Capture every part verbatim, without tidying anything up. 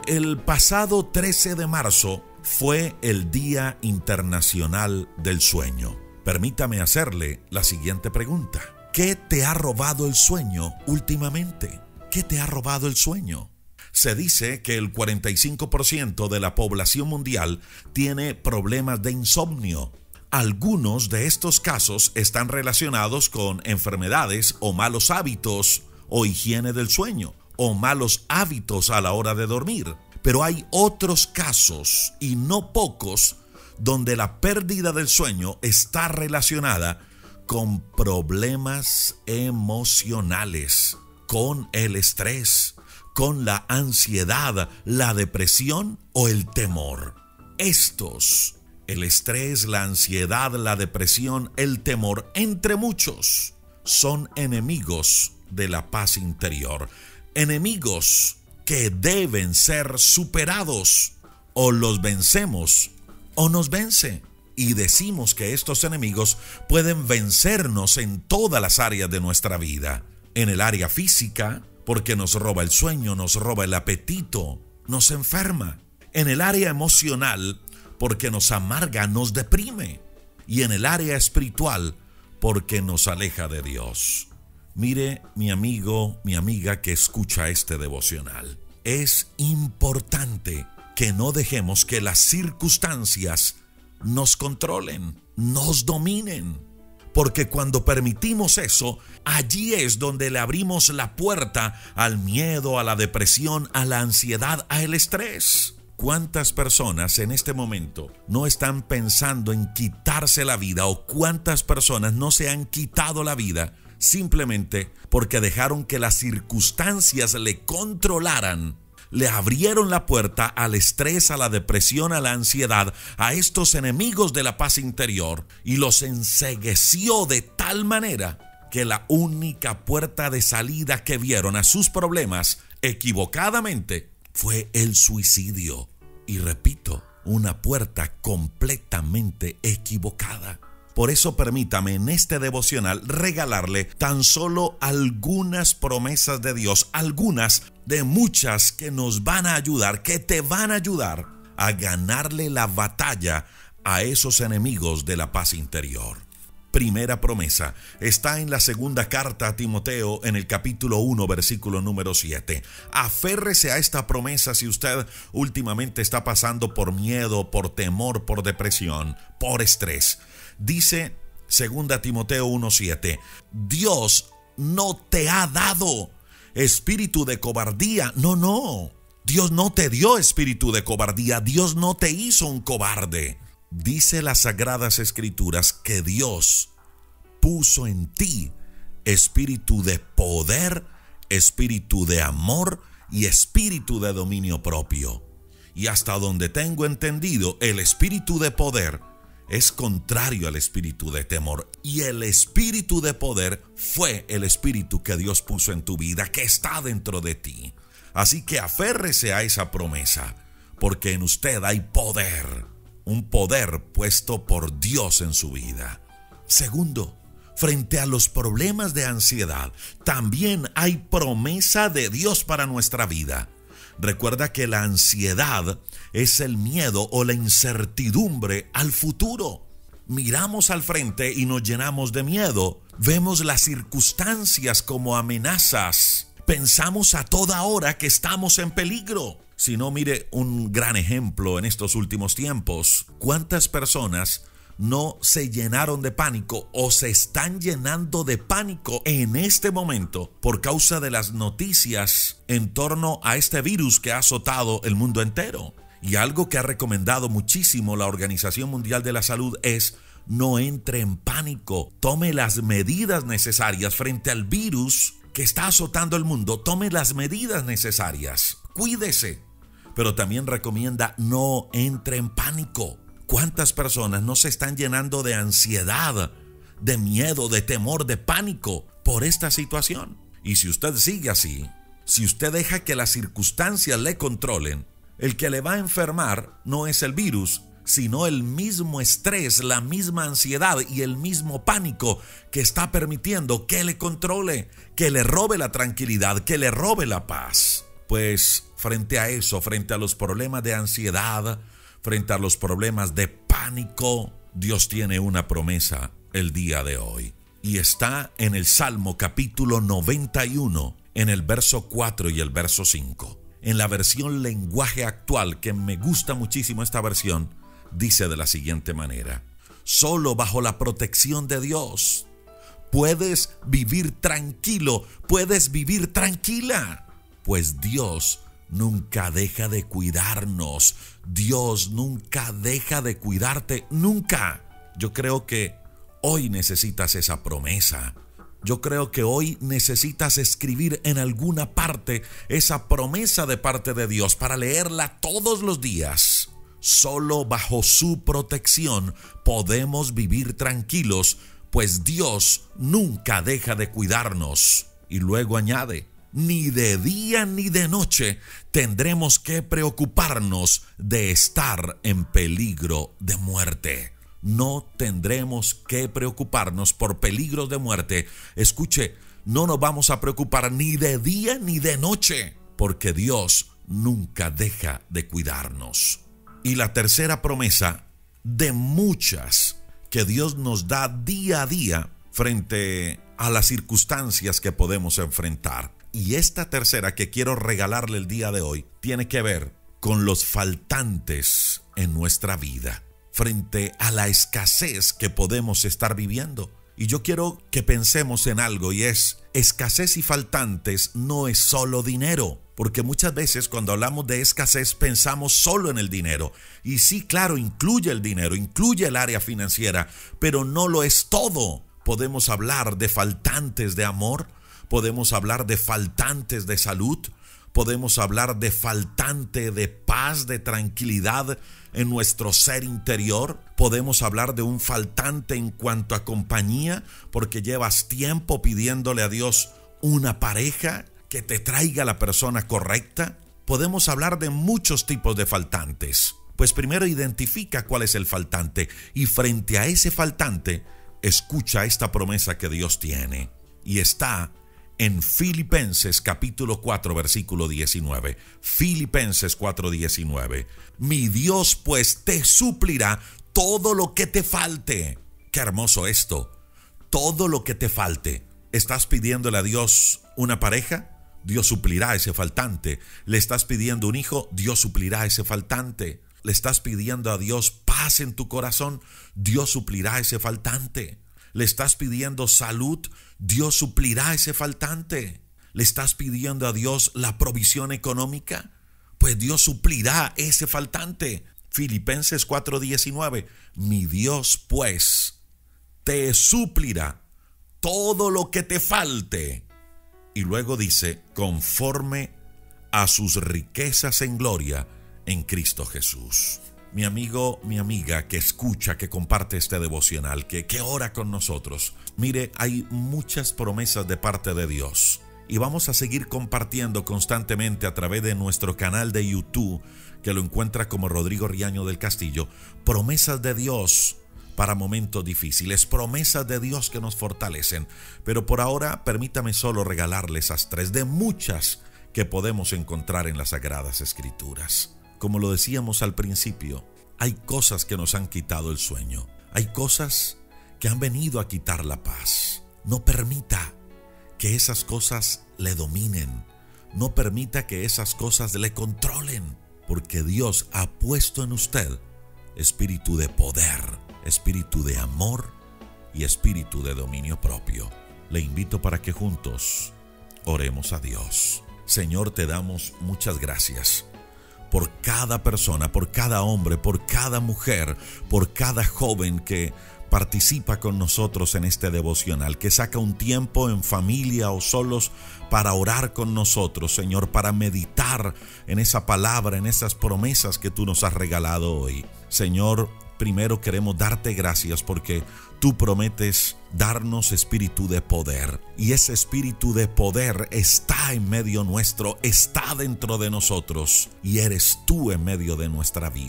El pasado trece de marzo fue el Día Internacional del Sueño. Permítame hacerle la siguiente pregunta. ¿Qué te ha robado el sueño últimamente? ¿Qué te ha robado el sueño? Se dice que el cuarenta y cinco por ciento de la población mundial tiene problemas de insomnio. Algunos de estos casos están relacionados con enfermedades o malos hábitos o higiene del sueño o malos hábitos a la hora de dormir. Pero hay otros casos, y no pocos, donde la pérdida del sueño está relacionada con problemas emocionales, con el estrés, con la ansiedad, la depresión o el temor. Estos, el estrés, la ansiedad, la depresión, el temor, entre muchos, son enemigos de la paz interior. Enemigos que deben ser superados. O los vencemos o nos vence. Y decimos que estos enemigos pueden vencernos en todas las áreas de nuestra vida. En el área física, porque nos roba el sueño, nos roba el apetito, nos enferma. En el área emocional, porque nos amarga, nos deprime. Y en el área espiritual, porque nos aleja de Dios. Mire, mi amigo, mi amiga que escucha este devocional, es importante que no dejemos que las circunstancias nos controlen, nos dominen. Porque cuando permitimos eso, allí es donde le abrimos la puerta al miedo, a la depresión, a la ansiedad, al estrés. ¿Cuántas personas en este momento no están pensando en quitarse la vida? ¿O cuántas personas no se han quitado la vida simplemente porque dejaron que las circunstancias le controlaran? Le abrieron la puerta al estrés, a la depresión, a la ansiedad, a estos enemigos de la paz interior, y los encegueció de tal manera que la única puerta de salida que vieron a sus problemas, equivocadamente, fue el suicidio. Y repito, una puerta completamente equivocada. Por eso permítame en este devocional regalarle tan solo algunas promesas de Dios, algunas de muchas que nos van a ayudar, que te van a ayudar a ganarle la batalla a esos enemigos de la paz interior. Primera promesa está en la segunda carta a Timoteo, en el capítulo uno, versículo número siete. Aférrese a esta promesa si usted últimamente está pasando por miedo, por temor, por depresión, por estrés. Dice segunda Timoteo uno siete, Dios no te ha dado espíritu de cobardía. No, no. Dios no te dio espíritu de cobardía. Dios no te hizo un cobarde. Dice las Sagradas Escrituras que Dios puso en ti espíritu de poder, espíritu de amor y espíritu de dominio propio. Y hasta donde tengo entendido, el espíritu de poder es contrario al espíritu de temor. Y el espíritu de poder fue el espíritu que Dios puso en tu vida, que está dentro de ti. Así que aférrese a esa promesa, porque en usted hay poder. Un poder puesto por Dios en su vida. Segundo, frente a los problemas de ansiedad, también hay promesa de Dios para nuestra vida. Recuerda que la ansiedad es el miedo o la incertidumbre al futuro. Miramos al frente y nos llenamos de miedo. Vemos las circunstancias como amenazas. Pensamos a toda hora que estamos en peligro. Si no, mire un gran ejemplo en estos últimos tiempos. ¿Cuántas personas no se llenaron de pánico o se están llenando de pánico en este momento por causa de las noticias en torno a este virus que ha azotado el mundo entero? Y algo que ha recomendado muchísimo la Organización Mundial de la Salud es: no entre en pánico, tome las medidas necesarias frente al virus que está azotando el mundo. Tome las medidas necesarias, cuídese. Pero también recomienda: no entre en pánico. ¿Cuántas personas no se están llenando de ansiedad, de miedo, de temor, de pánico por esta situación? Y si usted sigue así, si usted deja que las circunstancias le controlen, el que le va a enfermar no es el virus, sino el mismo estrés, la misma ansiedad y el mismo pánico que está permitiendo que le controle, que le robe la tranquilidad, que le robe la paz. Pues frente a eso, frente a los problemas de ansiedad, frente a los problemas de pánico, Dios tiene una promesa el día de hoy. Y está en el Salmo capítulo noventa y uno, en el verso cuatro y el verso cinco. En la versión lenguaje actual, que me gusta muchísimo esta versión, dice de la siguiente manera: solo bajo la protección de Dios puedes vivir tranquilo, puedes vivir tranquila, pues Dios nunca deja de cuidarnos. Dios nunca deja de cuidarte, nunca. Yo creo que hoy necesitas esa promesa. Yo creo que hoy necesitas escribir en alguna parte esa promesa de parte de Dios para leerla todos los días. Solo bajo su protección podemos vivir tranquilos, pues Dios nunca deja de cuidarnos. Y luego añade: ni de día ni de noche tendremos que preocuparnos de estar en peligro de muerte. No tendremos que preocuparnos por peligros de muerte. Escuche, no nos vamos a preocupar ni de día ni de noche, porque Dios nunca deja de cuidarnos. Y la tercera promesa de muchas que Dios nos da día a día frente a las circunstancias que podemos enfrentar. Y esta tercera que quiero regalarle el día de hoy tiene que ver con los faltantes en nuestra vida, frente a la escasez que podemos estar viviendo. Y yo quiero que pensemos en algo, y es: escasez y faltantes no es solo dinero, porque muchas veces cuando hablamos de escasez pensamos solo en el dinero. Y sí, claro, incluye el dinero, incluye el área financiera, pero no lo es todo. Podemos hablar de faltantes de amor, podemos hablar de faltantes de salud, podemos hablar de faltante de paz, de tranquilidad en nuestro ser interior. Podemos hablar de un faltante en cuanto a compañía, porque llevas tiempo pidiéndole a Dios una pareja que te traiga la persona correcta. Podemos hablar de muchos tipos de faltantes. Pues primero identifica cuál es el faltante, y frente a ese faltante, escucha esta promesa que Dios tiene. Y está en Filipenses capítulo cuatro, versículo diecinueve. Filipenses cuatro, diecinueve. Mi Dios pues te suplirá todo lo que te falte. Qué hermoso esto. Todo lo que te falte. ¿Estás pidiéndole a Dios una pareja? Dios suplirá ese faltante. ¿Le estás pidiendo un hijo? Dios suplirá ese faltante. ¿Le estás pidiendo a Dios paz en tu corazón? Dios suplirá ese faltante. ¿Le estás pidiendo salud? Dios suplirá ese faltante. ¿Le estás pidiendo a Dios la provisión económica? Pues Dios suplirá ese faltante. Filipenses cuatro, diecinueve. Mi Dios pues te suplirá todo lo que te falte. Y luego dice: conforme a sus riquezas en gloria en Cristo Jesús. Mi amigo, mi amiga que escucha, que comparte este devocional, que, que ora con nosotros. Mire, hay muchas promesas de parte de Dios. Y vamos a seguir compartiendo constantemente a través de nuestro canal de YouTube, que lo encuentra como Rodrigo Riaño del Castillo. Promesas de Dios para momentos difíciles, promesas de Dios que nos fortalecen. Pero por ahora, permítame solo regalarle esas tres de muchas que podemos encontrar en las Sagradas Escrituras. Como lo decíamos al principio, hay cosas que nos han quitado el sueño. Hay cosas que han venido a quitar la paz. No permita que esas cosas le dominen. No permita que esas cosas le controlen, porque Dios ha puesto en usted espíritu de poder, espíritu de amor y espíritu de dominio propio. Le invito para que juntos oremos a Dios. Señor, te damos muchas gracias por cada persona, por cada hombre, por cada mujer, por cada joven que participa con nosotros en este devocional, que saca un tiempo en familia o solos para orar con nosotros, Señor, para meditar en esa palabra, en esas promesas que tú nos has regalado hoy. Señor, primero queremos darte gracias porque tú prometes darnos espíritu de poder, y ese espíritu de poder está en medio nuestro, está dentro de nosotros, y eres tú en medio de nuestra vida.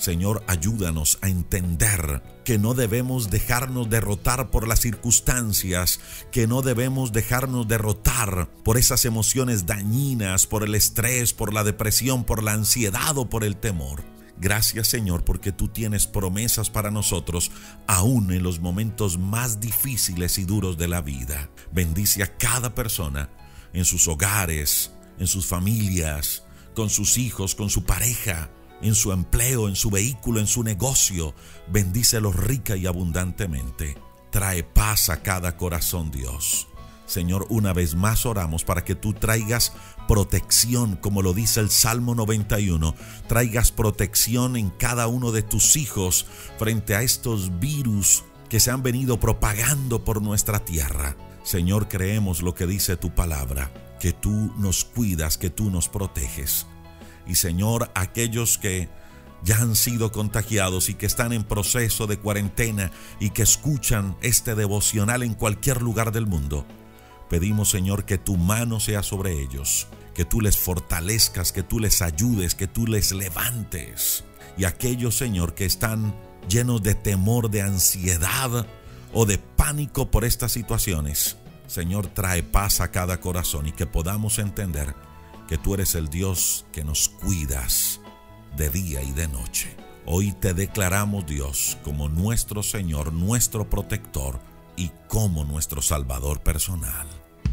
Señor, ayúdanos a entender que no debemos dejarnos derrotar por las circunstancias, que no debemos dejarnos derrotar por esas emociones dañinas, por el estrés, por la depresión, por la ansiedad o por el temor. Gracias, Señor, porque tú tienes promesas para nosotros, aún en los momentos más difíciles y duros de la vida. Bendice a cada persona en sus hogares, en sus familias, con sus hijos, con su pareja, en su empleo, en su vehículo, en su negocio. Bendícelos rica y abundantemente. Trae paz a cada corazón, Dios. Señor, una vez más oramos para que tú traigas protección, como lo dice el Salmo noventa y uno. Traigas protección en cada uno de tus hijos frente a estos virus que se han venido propagando por nuestra tierra. Señor, creemos lo que dice tu palabra, que tú nos cuidas, que tú nos proteges. Y Señor, aquellos que ya han sido contagiados y que están en proceso de cuarentena y que escuchan este devocional en cualquier lugar del mundo, pedimos, Señor, que tu mano sea sobre ellos, que tú les fortalezcas, que tú les ayudes, que tú les levantes. Y aquellos, Señor, que están llenos de temor, de ansiedad o de pánico por estas situaciones, Señor, trae paz a cada corazón y que podamos entender que tú eres el Dios que nos cuidas de día y de noche. Hoy te declaramos, Dios, como nuestro Señor, nuestro protector y como nuestro Salvador personal.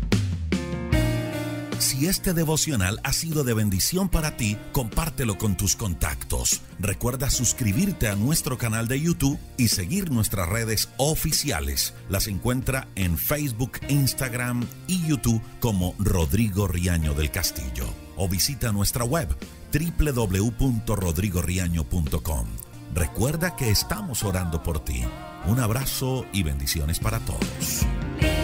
Si este devocional ha sido de bendición para ti, compártelo con tus contactos. Recuerda suscribirte a nuestro canal de YouTube y seguir nuestras redes oficiales. Las encuentra en Facebook, Instagram y YouTube como Rodrigo Riaño del Castillo. O visita nuestra web doble u doble u doble u punto rodrigo riaño punto com. Recuerda que estamos orando por ti. Un abrazo y bendiciones para todos.